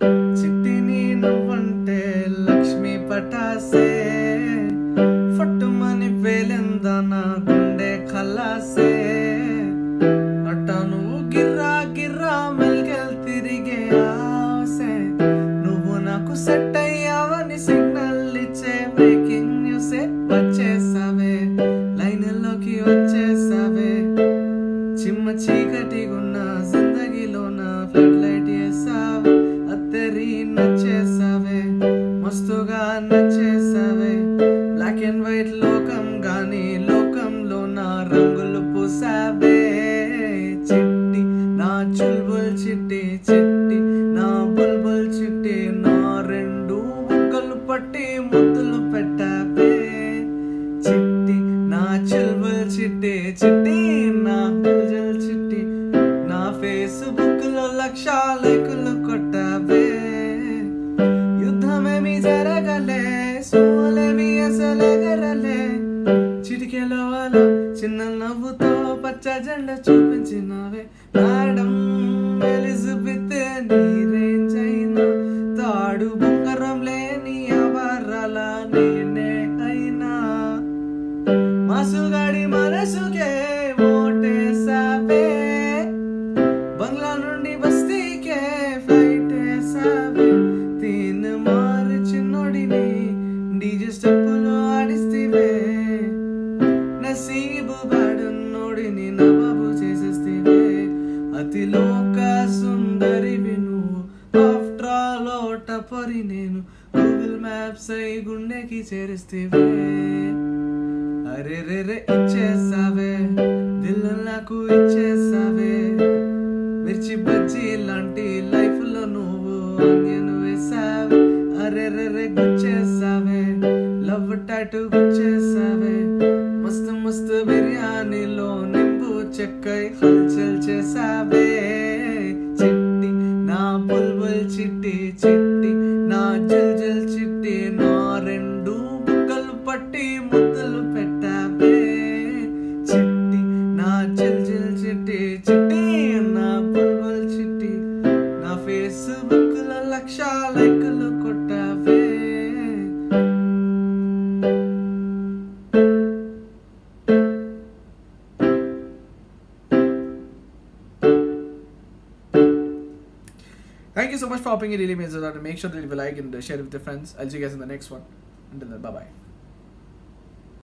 చిట్టి నువ్వంటే లక్ష్మీ పటాసే ఫట్టుమని పేలిందా నా గుండె ఖలాసే అట్ట నువ్వు గిర్రా గిర్రా మెల్కెల్ తిరిగే ఆసే నువ్వు నాకు సెట్ అయ్యావని సిగ్నల్ ఇచ్చే బ్రేకింగ్ న్యూసే వచ్చేసావే లైన్లోకి వచ్చేసావే చిమ్మ చీకటిగున్న జిందగీలోన ఫ్లడ్ లైట్ వేసావే అత్తరి నచ్చేసావే మస్తుగా నచ్చేసావే బ్లాక్ అండ్ వైట్ లోకం గాని లోకంలో నా రంగులు పూసావే చిట్టి నా చుల్బుల్ చిట్టి చిట్టి నా బుల్బుల్ చిట్టి నా రెండు ముక్కలు పట్టి ముద్దులు పెట్టావే చిట్టి నా చుల్బుల్ చిట్టి చిట్టి నా బుల్బుల్ చిట్టి నా ఫేస్బుక్ లో 1,00,000 లైకులు కొట్టావే యుద్ధమేమి జరగలే సోలేవి అసలెగరలే చిటికెలో అలా చిన్న నవ్వుతో పచ్చ జెండా చూపించినావే మేడం ఎలిజబెత్ నీ రేంజ్ అయినా తాడు బొంగరం లేని అవరాల నేనే అయినా మాసుగాడి మనసుకే ఓటేసావే బంగ్లా నుండి బస్తీకే ఫ్లైట్ వేసావే తీన్ మారు చిన్నోడిని డీజే స్టెప్పులు ఆడిస్తేవే నసీబు బాడున్నోడిని నవాబు చేసేస్తేవే అతిలోక సుందరివి నువ్వు ఆఫ్టర్ ఆల్ టపరి నేను గూగుల్ మ్యాప్స్ అయి గుండెకి చేరిస్తేవే అరే రే రే ఇచ్చేసావే దిల్ నాకు ఇచ్చేసావే మిర్చి బజ్జీ లాంటి లైఫ్ లో నువ్వు ఆనియన్ వేసావే అరే రే రే గుచ్చేసావే లవ్ టాటూ గుచ్చేసావే మస్తు మస్తు బిర్యానీలో నింబు చెక్కై హల్చల్ చేసావే చిట్టి నా బుల్బుల్ చిట్టి చిట్టి నా జల్ జల్ చిట్టి నా రెండు బుక్కలు పట్టి ముద్దలు పెట్టావే చిట్టి నా జల్ జల్ చిట్టి చిట్టి నా బుల్బుల్ చిట్టి నా ఫేస్బుక్ లో 1,00,000 లైకులు కొట్టావే Thank you so much for hopping. It really means a lot. Make sure to leave a like and share it with your friends. I'll see you guys in the next one. Until then, bye bye.